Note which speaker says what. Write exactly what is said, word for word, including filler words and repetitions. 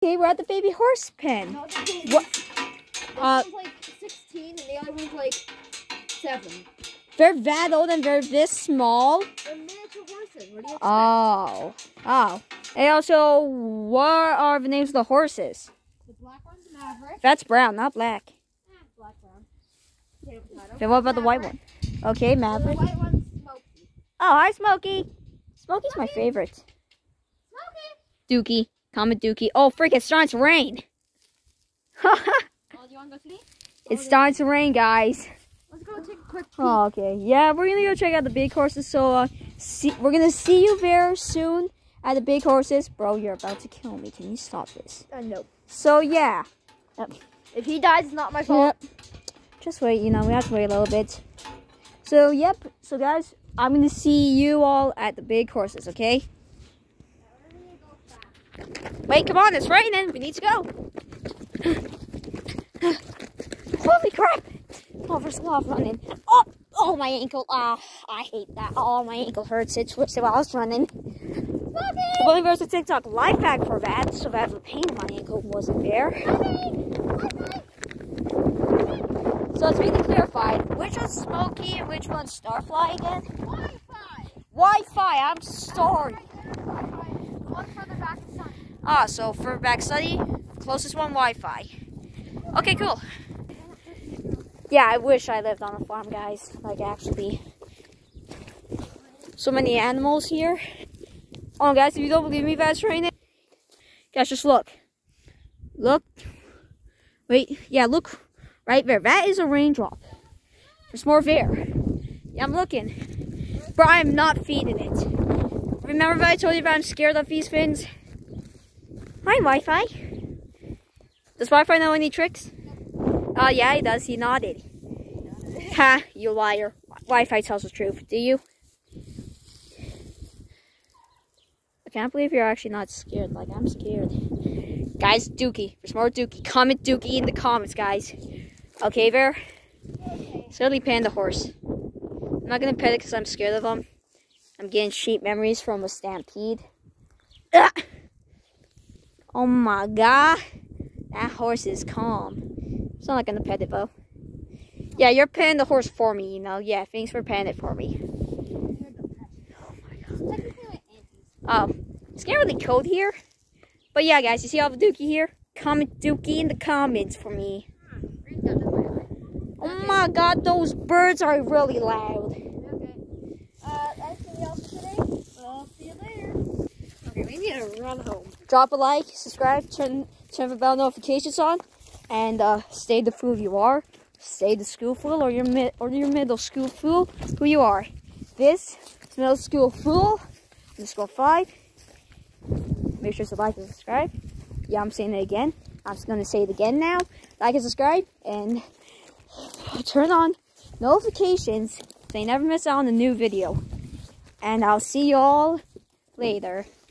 Speaker 1: Okay, we're at the baby horse pen.
Speaker 2: No, the
Speaker 1: what?
Speaker 2: This
Speaker 1: uh,
Speaker 2: one's like sixteen and the other one's like seven.
Speaker 1: They're that old and they're this small.
Speaker 2: They're miniature horses. What do you expect?
Speaker 1: Oh. Oh. And also, what are the names of the horses?
Speaker 2: The black one's Maverick.
Speaker 1: That's brown, not black.
Speaker 2: Ah, black brown. Potato, potato.
Speaker 1: Then what about
Speaker 2: Maverick.
Speaker 1: the white one? Okay, Maverick.
Speaker 2: The white one's Smokey.
Speaker 1: Oh, hi, Smokey. Smokey's my favorite.
Speaker 2: Smokey.
Speaker 1: Dookie. Comet Dookie. Oh, freak, it's starting to rain.
Speaker 2: Oh, do you want to go see?
Speaker 1: It's starting to rain, guys.
Speaker 2: Let's go take a quick peek.
Speaker 1: Oh, okay. Yeah, we're going to go check out the big horses. So, uh, see, we're going to see you very soon at the big horses. Bro, you're about to kill me. Can you stop this?
Speaker 2: Uh, no.
Speaker 1: So, yeah. Yep.
Speaker 2: If he dies, it's not my fault.
Speaker 1: Yep. Just wait, you know, we have to wait a little bit. So, yep. So, guys, I'm going to see you all at the big horses, okay? Wait, come on, it's raining. We need to go. Holy crap. Oh, there's a lot of running. Oh, oh, my ankle. Ah, I hate that. Oh, my ankle hurts. It twisted while I was running. I believe there's a TikTok life hack for that, so that the pain in my ankle wasn't there. So let's make it clarified. Which one's Smokey and which one's Starfly again?
Speaker 2: Wi-Fi.
Speaker 1: Wi-Fi, I'm sorry.
Speaker 2: One further back to sun.
Speaker 1: Ah, so for back study, closest one Wi-Fi. Okay, cool. Yeah, I wish I lived on a farm, guys. Like, actually. So many animals here. Oh, guys, if you don't believe me, that's raining. Guys, just look. Look. Wait, yeah, look right there. That is a raindrop. There's more there. Yeah, I'm looking. But I'm not feeding it. Remember that I told you that I'm scared of these things? Hi, Wi-Fi. Does Wi-Fi know any tricks? Oh, uh, yeah, he does. He nodded. Ha, you liar. Wi-Fi tells the truth. Do you? I can't believe you're actually not scared. Like, I'm scared. Guys, Dookie. There's more Dookie. Comment Dookie in the comments, guys. Okay, there?
Speaker 2: Okay.
Speaker 1: Silly panda horse. I'm not going to pet it because I'm scared of him. I'm getting sheep memories from a stampede. Ah! Oh my god. That horse is calm. It's not going to pet it, though. Yeah, you're petting the horse for me, you know. Yeah, thanks for petting it for me. Oh my god. Oh, it's getting really cold here. But yeah, guys, you see all the Dookie here? Comment Dookie in the comments for me. Oh my god, those birds are really loud.
Speaker 2: Okay. Uh, anything else today? I'll see you later. Okay, we need to run home.
Speaker 1: Drop a like, subscribe, turn, turn the bell notifications on, and uh, stay the fool you are. Stay the school fool or your mid or your middle school fool who you are. This is middle school fool, middle school five. Make sure to like and subscribe. Yeah, I'm saying it again. I'm just gonna say it again now. Like and subscribe and turn on notifications so you never miss out on a new video. And I'll see you all later.